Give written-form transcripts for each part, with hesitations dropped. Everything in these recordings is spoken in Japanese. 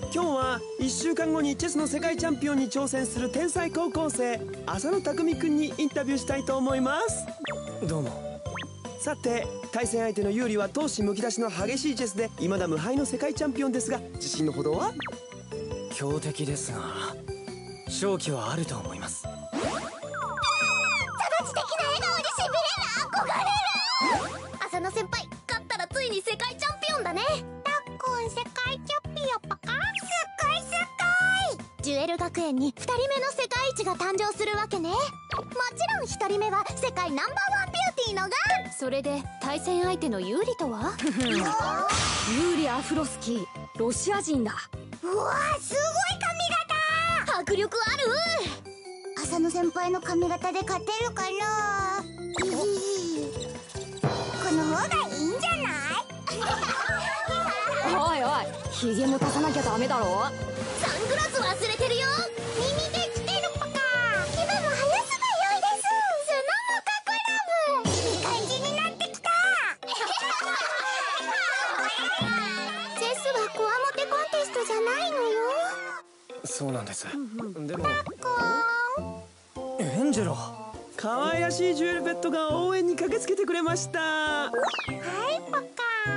今日は1週間後にチェスの世界チャンピオンに挑戦する天才高校生浅野匠くんにインタビューしたいと思います。 どうも。 さて、対戦相手の有利は闘志むき出しの激しいチェスで未だ無敗の世界チャンピオンですが、自信のほどは？ 強敵ですが勝機はあると思います。 直知的な笑顔でしびれる。憧れる。浅野先輩、勝ったらついに世界チャンピオンだね。たっくん世界チャンピオンパカ。すっごいすっごい。ジュエル学園に2人目の世界一が誕生するわけね。もちろん1人目は世界ナンバーワンビューティーのが。 それで対戦相手のユーリとはユーリ・アフロスキー、ロシア人だ。 うわー、すごい髪型。迫力ある。浅野先輩の髪型で勝てるかな。この方がいいんじゃない？ おいおい、ひげも足さなきゃダメだろ。 サングラス忘れてるよ。耳できてるパカ。今も話すが良いです。そのモカコラム、いい感じになってきた。チェスはコアモテコンテストじゃないのよ。 そうなんです。でもエンジェロ、可愛らしいジュエルペットが応援に駆けつけてくれました。 はいパカ。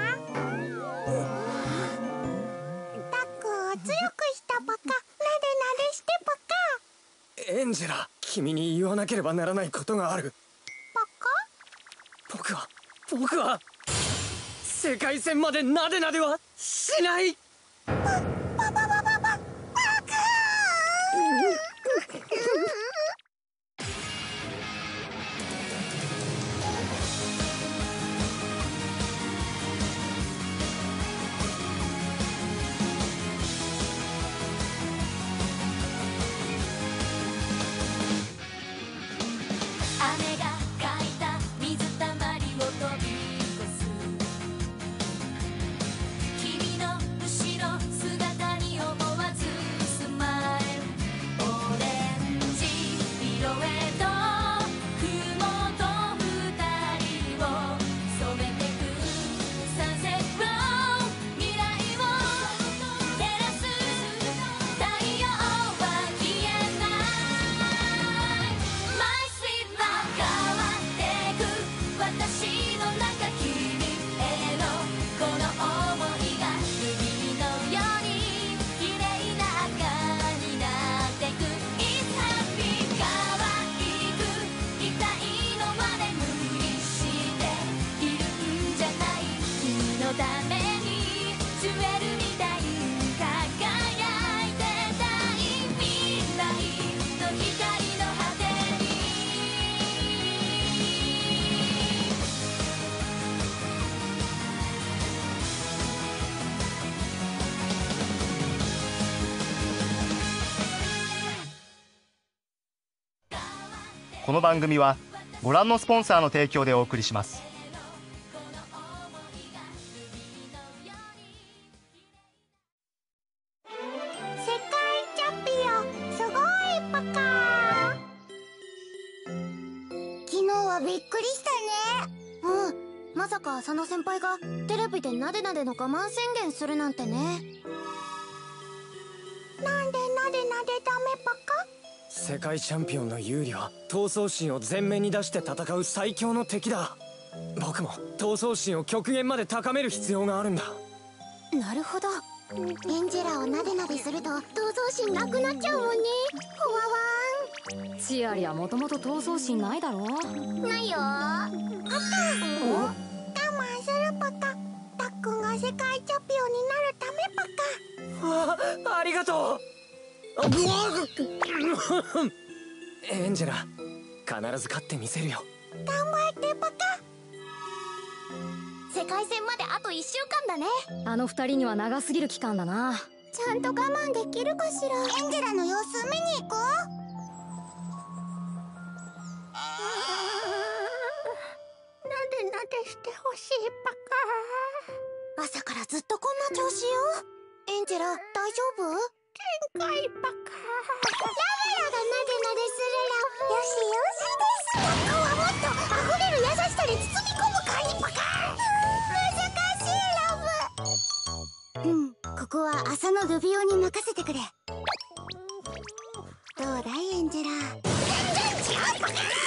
タックを強くしたパカ。なでなでしてパカ。 エンジェラ、君に言わなければならないことがある。 パカ。 僕は世界戦までなでなではしない。 雨がかいた水たまりを飛び越す君の後ろ姿に思わずスマイル。オレンジ色へと雲と二人を染めてくサンセット。未来を照らす太陽は消えない。My sweet love 変わってく私の中君へのこの想いが海のように綺麗な赤になってく。It's happy 可愛くいたいのまで無理しているんじゃない。君のためにジュエルみたいに輝いてたい。未来の光の果てに。 この番組はご覧のスポンサーの提供でお送りします。 世界チャンピオンすごいパカ。昨日はびっくりしたね。まさか浅野先輩がテレビでなでなでの我慢宣言するなんてね。なんでなでなでダメパカ？ 世界チャンピオンの有利は闘争心を前面に出して戦う最強の敵だ。僕も闘争心を極限まで高める必要があるんだ。 なるほど。エンジェラをなでなですると闘争心なくなっちゃうもんね。ほわわチアリはもともと闘争心ないだろ。 ん。ないよ。あった。我慢するパカ。たっくんが世界チャンピオンになるためパカ。 ありがとう。エンジェラ、必ず勝ってみせるよ。 頑張ってパカ。世界戦まであと1週間だね。 あの二人には長すぎる期間だな。 ちゃんと我慢できるかしら。エンジェラの様子見に行こう。なでなでしてほしいパカ。朝からずっとこんな調子よ。エンジェラ大丈夫？限界パカ。ラベラがなでなでするラ。よしよしです。パカはもっと溢れる優しさで包み込む感じパカ。難しいラブ。ここは浅そのルビオに任せてくれ。どうだいエンジェラ。全然違うパカー。どうなってますの？浅野先輩のなでなで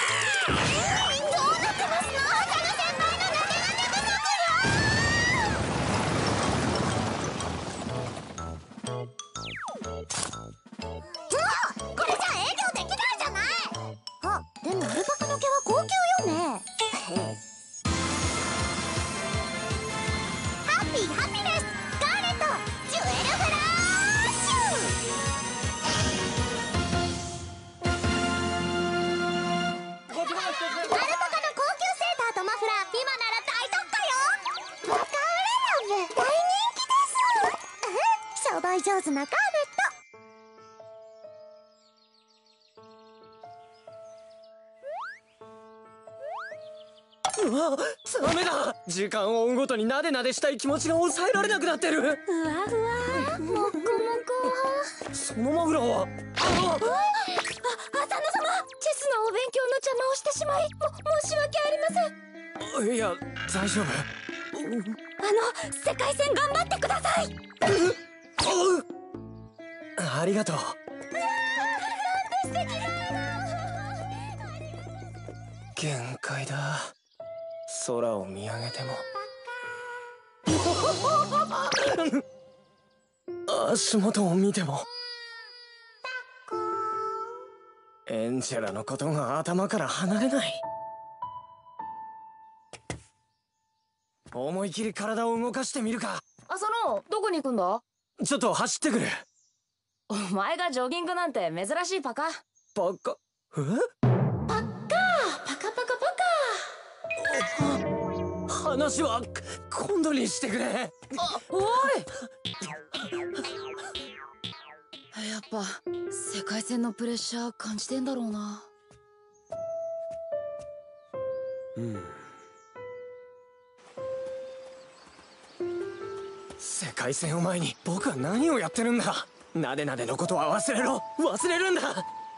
これじゃ営業できないじゃない。あ、でもアルパカの毛は高級よね。ハッピーハピネススカーレットジュエルフラッシュ。アルパカの高級セーターとマフラー、今なら大特価よ。バカ売れラブ大人気です。商売上手なカーレット。 うわ、ダメだ。時間を追うごとになでなでしたい気持ちが抑えられなくなってる。 ふわふわもこもこ。 そのマフラーは浅野様、チェスのお勉強の邪魔をしてしまい申し訳ありません。 いや、大丈夫。 世界戦頑張ってください。 ありがとう。限界だ。空を見上げても足元を見てもエンジェラのことが頭から離れない。思い切り体を動かしてみるか。 浅野、どこに行くんだ？ ちょっと走ってくる。 お前がジョギングなんて珍しいパカ。 バカ。え？ パカパカパカ。 話は今度にしてくれ。 おい、やっぱ世界戦のプレッシャー感じてんだろうな。 世界戦を前に僕は何をやってるんだ。なでなでのことは忘れろ。忘れるんだ。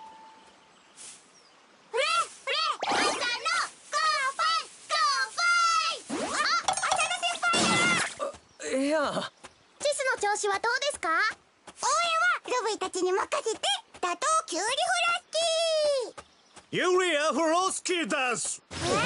いや、 チェスの調子はどうですか？応援はルビーたちに任せて。打倒キュウリフラッキー。 ユーリ・アフロスキーです。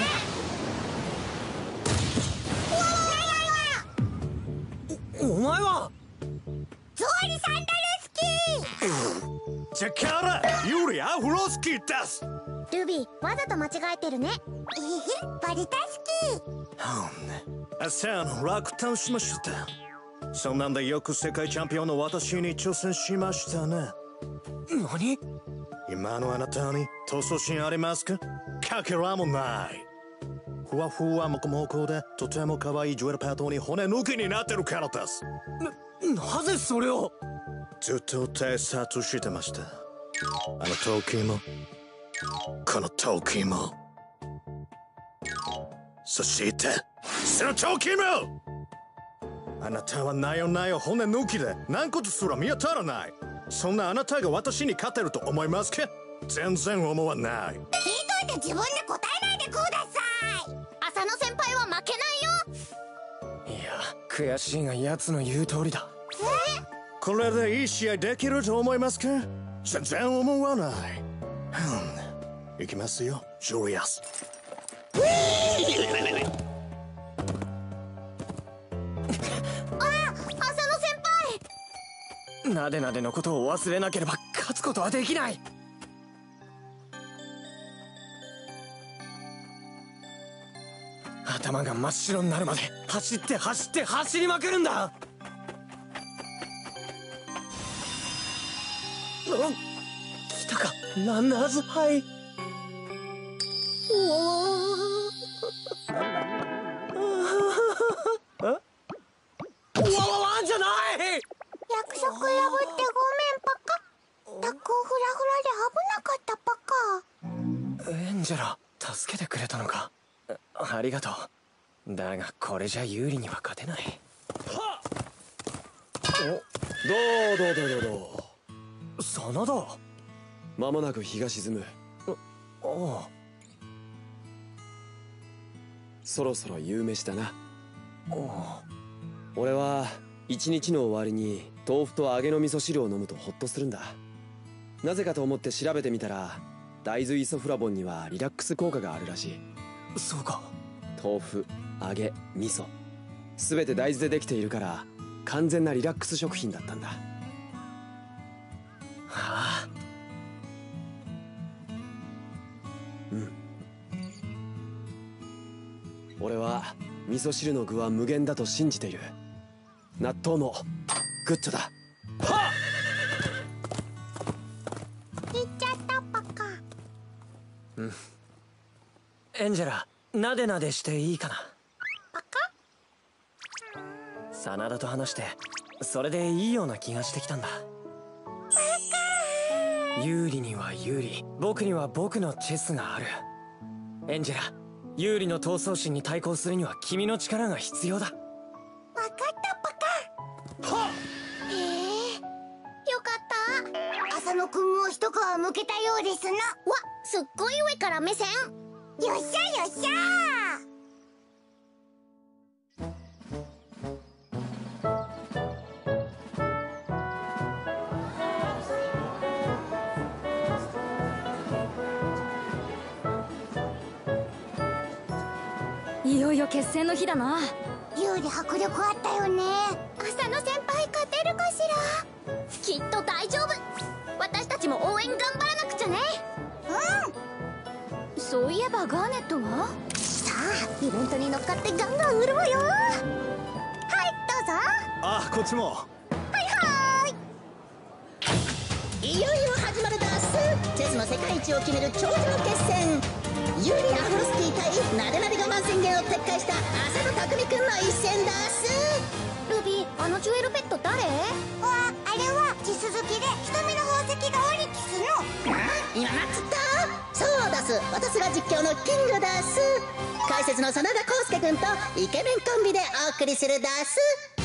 お前はゾウリ・サンダルスキー。 チェカラ、ユーリ・アフロスキーです。 ルビー、わざと間違えてるね。バリタスキー。 朝の落胆しました。そんなんでよく世界チャンピオンの私に挑戦しましたね。 何？ 今のあなたに闘争心ありますか？かけらもない。ふわふわもこもこでとても可愛いジュエルパートに骨抜きになってるからです。 なぜそれを？ ずっと偵察してました。あの時もこの時も、そしてその時も。あなたはなよなよ骨抜きで軟骨すら見当たらない。そんなあなたが私に勝てると思いますか？全然思わない。 聞いといて自分で答えないでください。浅野先輩は負けないよ。 いや、悔しいが奴の言う通りだ。 これでいい試合できると思いますか？全然思わない。行きますよ、ジュリアス。 なでなでのことを忘れなければ勝つことはできない。頭が真っ白になるまで走って走って走りまくるんだ。来たか、ランナーズハイ。わわわじゃない。 約束破ってごめんパカ。タックをフラフラで危なかったパカ。 エンジェラ、助けてくれたのか。ありがとう。だがこれじゃ有利には勝てない。 どう真田。 間もなく日が沈む。 おう。 そろそろ夕飯だな。 おう。 俺は一日の終わりに豆腐と揚げの味噌汁を飲むとホッとするんだ。なぜかと思って調べてみたら、大豆イソフラボンにはリラックス効果があるらしい。 そうか。 豆腐、揚げ、味噌、全て大豆でできているから完全なリラックス食品だったんだ。はあ。 うん。俺は味噌汁の具は無限だと信じている。納豆もグッジョだ。はっ！ 行っちゃったパカ。 うん。エンジェラ、なでなでしていいかな。 パカ？ 真田と話してそれでいいような気がしてきたんだ。有利には有利、僕には僕のチェスがある。エンジェラ、有利の闘争心に対抗するには君の力が必要だ。 わかったパカ。 はっ！ へえ、よかった。浅野くんも一皮むけたようですな。わ、すっごい上から目線。よっしゃよっしゃ。 いよいよ決戦の日だな。 有利迫力あったよね。浅野先輩勝てるかしら。きっと大丈夫。私たちも応援頑張らなくちゃね。うん。そういえばガーネットは？さあイベントに乗っかってガンガン売るわよ。はい、どうぞ。 あ、こっちも。 はいはい。いよいよ始まるダース。チェスの世界一を決める頂上決戦。ユーリ・アフロスキー対なでなで我慢宣言を撤回した浅野匠くんの一戦ダース。ルビー、あのジュエルペット誰？あれは地続きで瞳の宝石がオリキスの。今なっつった。そうダス、私が実況のキングダス。解説の真田康介くんとイケメンコンビでお送りするダス。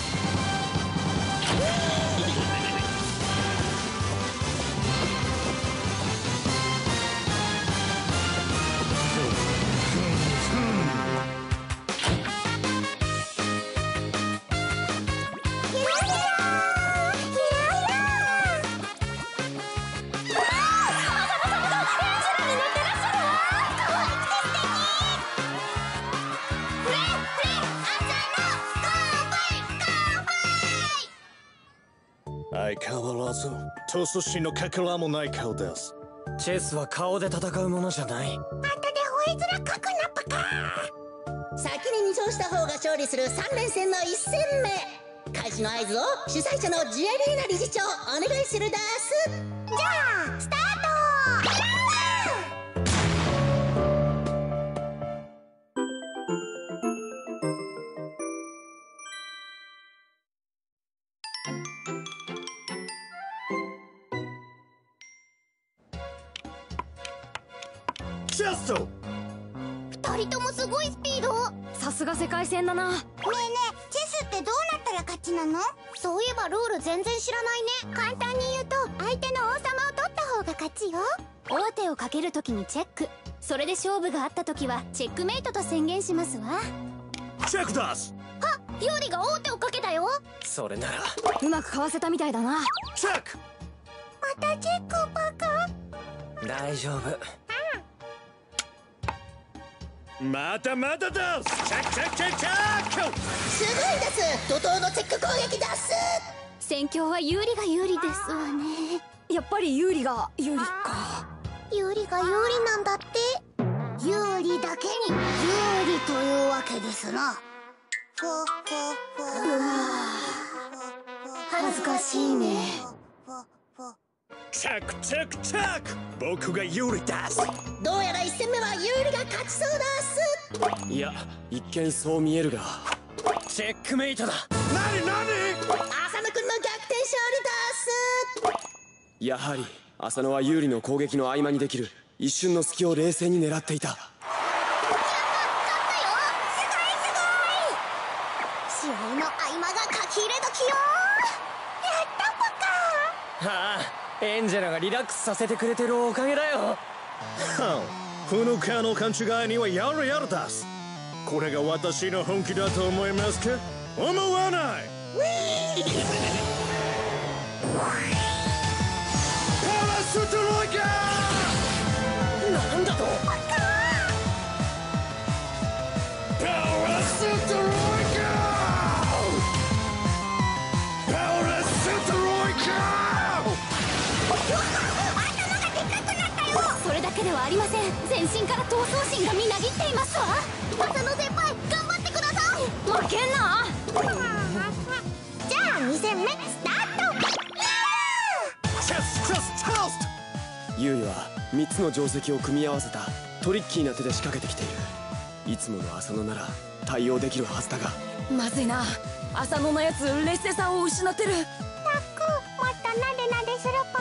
相変わらず闘争心のかけらもない顔です。 チェスは顔で戦うものじゃない。 後で吠えづらかくなパカ。先に2勝した方が勝利する3連戦の1戦目。開始の合図を主催者のジュエリーナ理事長お願いするダース。じゃあスタート。 チェスト。 2人ともすごいスピード。 さすが世界戦だな。 ねえねえ、チェスってどうなったら勝ちなの？そういえばルール全然知らないね。簡単に言うと相手の王様を取った方が勝ちよ。 王手をかけるときにチェック、それで勝負があったときはチェックメイトと宣言しますわ。 チェックダス。 はっ、有利が王手をかけたよ。 それならうまくかわせたみたいだな。 チェック。 またチェックパカ。 大丈夫。 またまたダス。チェックチェックチェックチェック。 すごいです。怒涛のチェック攻撃ダス。 戦況は有利が有利ですわね。やっぱり有利が有利か。 有利が有利なんだって。有利だけに有利というわけですな。 恥ずかしいね。 チェックチェックチェック。僕が有利ダス。 どうやら1戦目は有利が勝ちそうダス。 いや、一見そう見えるが。 チェックメイトだ。 何何？ 浅野くんの逆転勝利ダス。 やはり浅野は有利の攻撃の合間にできる一瞬の隙を冷静に狙っていた。 試合の合間が書き入れ時よ。やったパカ。 はあ、エンジェラがリラックスさせてくれてるおかげだよ。 不ぬかの勘違いにはやるやるダス。これが私の本気だと思いますか？思わない。 ストロイカなんだと。 パワーストロイカパワーストロイカそれだけではありません。全身から闘争心がみなぎっていますわ。 浅野先輩頑張ってください。 負けんな。 じゃあ2戦目スタート。 ユウイは3つの定石を組み合わせたトリッキーな手で仕掛けてきている。いつもの浅野なら対応できるはずだが。 まずいな。浅野のやつ劣勢さを失ってる。 タックもっとなでなでするポカ。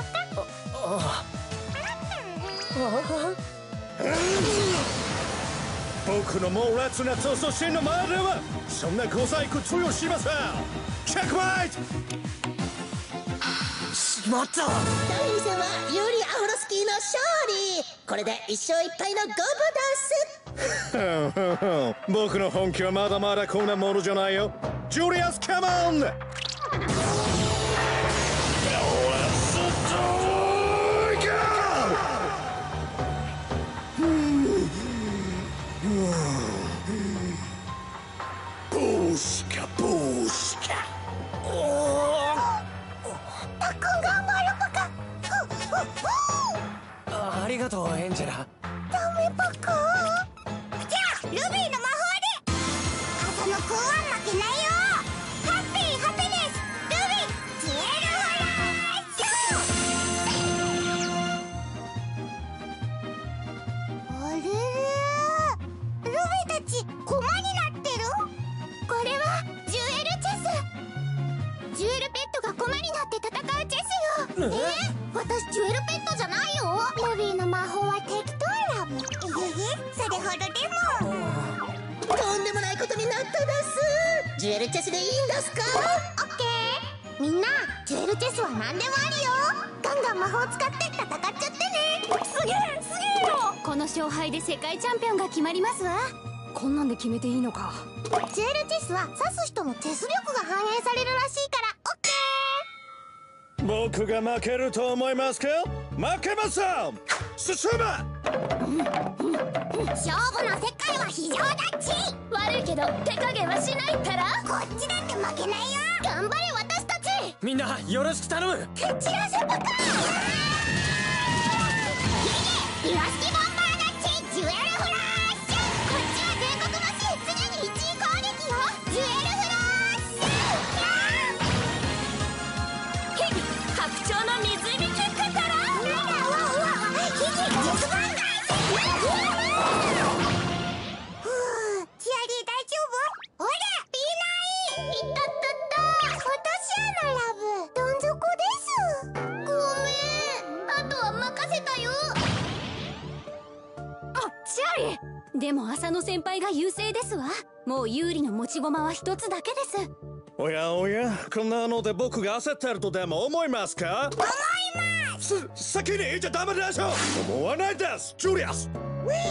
僕の猛烈な闘争心の前ではそんな小細工通用しません。チェックメイト。 しまった。 第2戦はユーリ・アフロスキーの勝利。これで1勝1敗の五分です。 僕の本気はまだまだこんなものじゃないよ。ジュリアスカモン。ブーシカブーシカ。 タックン頑張るポカ。 ありがとうエンジェラ。 ダメポカ。じゃあルビーの魔法で浅野くんは負けないよ。ハッピーハピネスルビージエルフラッシュ。あれれルビーたち駒になってる。これはジュエルチェス。ジュエルペットが駒になって戦うチェスよ。私ジュエルペットじゃないよ。ルビーの魔法は適当ラブ。それほどでも。 とんでもないことになったです。ジュエルチェスでいいんですか？ オッケー。みんなジュエルチェスは何でもあるよ。ガンガン魔法使って戦っちゃってね。すげえすげえよ。 この勝敗で世界チャンピオンが決まりますわ。こんなんで決めていいのか。 ジュエルチェスは指す人のチェス力が反映されるらしいからオッケ僕が負けると思いますか？負けません。進め。 勝負の世界は非常だっち。 悪いけど手加減はしないったら。 こっちだって負けないよ。頑張れ私たち。 みんなよろしく頼む。 蹴散らせポカ。リワスキボンバーだっち。ジュエルフラッシュ。こっちは全国のし常に1位攻撃よ。ジュエルフラッシュ。 白鳥の湖キックから。 チアリー大丈夫？ほらピーナイ。いたったった。私やなラブ。どん底です。ごめん。あとは任せたよ。 チアリー。でも浅野先輩が優勢ですわ。もう有利の持ち駒は一つだけです。 おやおや、こんなので僕が焦ってるとでも思いますか？ 思います。 先に言っちゃダメでしょ。思わないです、ジュリアス。 お人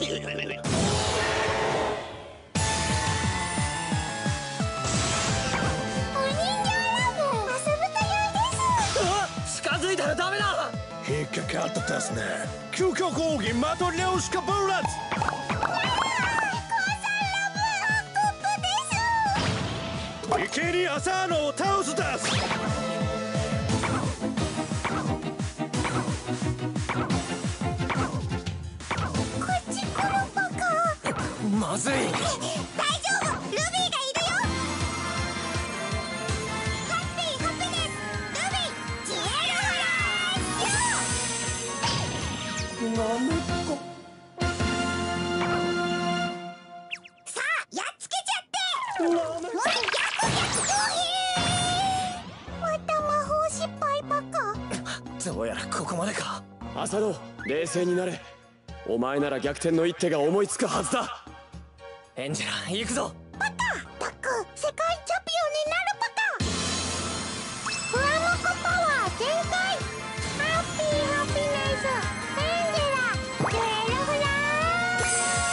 形ラブ。遊ぶと良いです。 近づいたらダメだ。 引っかかったですね。究極奥義マトリョーシカブレッツ。一気に浅野を倒すです。 こっち来るポカ。 まずい。 大丈夫。ルビーがいるよ。ハッピーハピネスルビージエルフラッシュ。 なめっこ。 さあやっつけちゃって。また魔法失敗バカ。 どうやらここまでか。 浅野、冷静になれ。お前なら逆転の一手が思いつくはずだ。 エンジェラ行くぞ。 バカタック世界チャンピオンになるバカ。フラノコパワー全開。ハッピーハピネスエンジェラジュエルフラ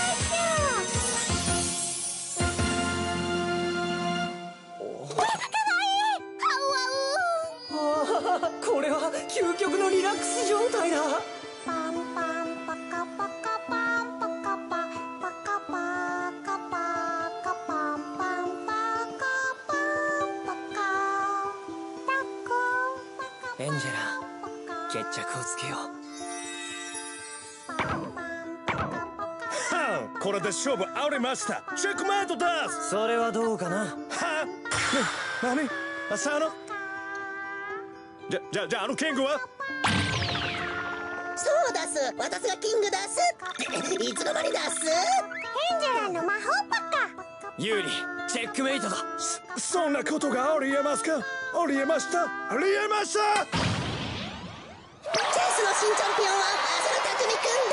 ッシュ。 俺は究極のリラックス状態だ。 パンパンパカパカパンパカパパカパカパカパンパンパカパンパカタコエンジェラ、決着をつけよう。 これで勝負ありました。チェックメイトです。 それはどうかな。 は何浅野。じゃあキングは。 そうだす、私がキングだす。いつの間にだす。 エンジェラの魔法パカ。 ユーリ、チェックメイトだ。 そんなことがありえますか。ありえました。ありえました。 チェスの新チャンピオンは浅野匠くんです。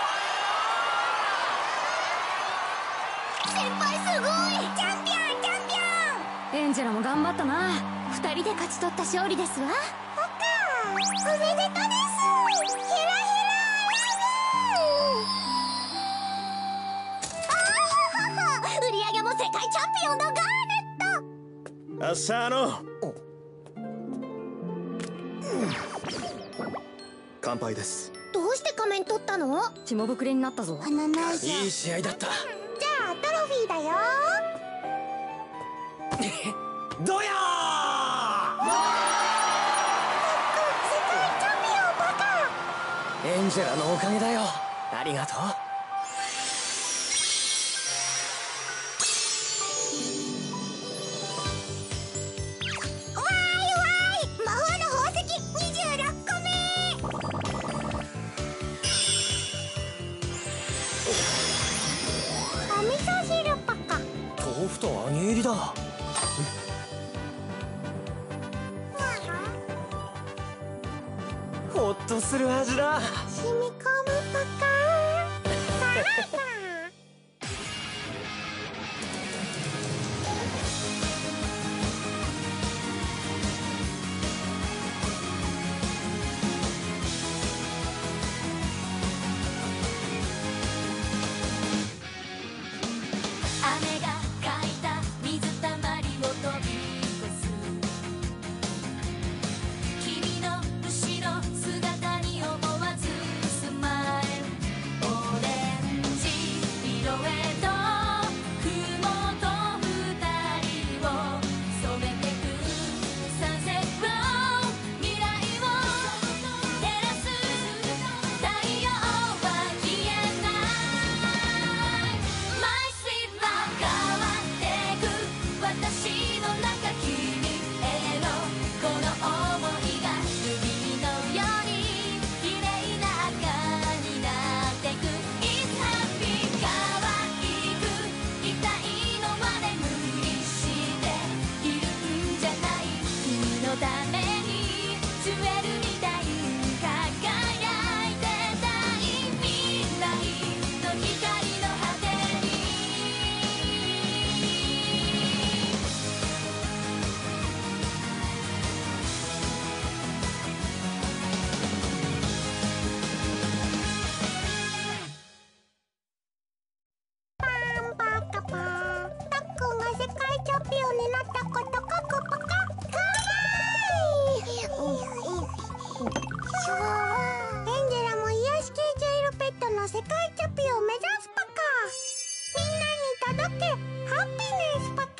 先輩すごい。チャンピオンチャンピオン。 エンジェラも頑張ったな。2人で勝ち取った勝利ですわ。 パカおめでとうです。ヘラヘラララブ。売り上げも世界チャンピオンのガーネット。 浅野。乾杯です。 どうして仮面取ったの？ 血もぶくれになったぞ。 鼻ないじゃん。 いい試合だった。 じゃあトロフィーだよ。 どや世界チャンピオンバカ。 エンジェラのおかげだよ。ありがとう。 わーい魔法の宝石26個目。お味噌汁パカ。 豆腐と揚げ入りだ。ほっとする味だ。 染み込むパカ。 雨がかいた水たまりを飛び越す君の後ろ姿に思わずスマイルオレンジ色へと雲と二人を染めてくサンセット未来を照らす太陽は消えない My sweet love 変わってく私の中君へのこの想いが海のように綺麗な赤になってく It's happy 可愛くいたいのまで無理しているんじゃない君のためにジュエルみたいに輝いてたい未来の光の果てにパンパカパタックが世界チャンピオンになったことかこパカかわいい。シュワワエンジェラも癒し系ジュエルペットの世界チャンピオンを目指すパカ。みんなに届けハピネスパカ。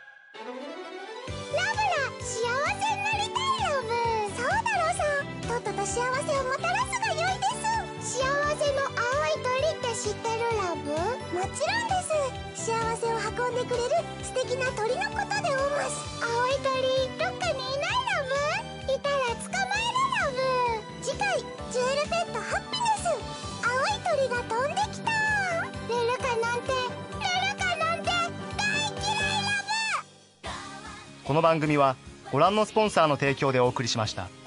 ラブラ幸せになりたいラブ。そうだろうさんとっとと幸せをもたらすが良いです。幸せの青い鳥って知ってるラブ？もちろんです。幸せを運んでくれる素敵な鳥のことでおます。青い鳥どっかにいないラブ？いたら捕まえるラブ。次回ジュエルペットハピネス。青い鳥が飛んできた。ルルカなんて大嫌いラブ。 この番組はご覧のスポンサーの提供でお送りしました。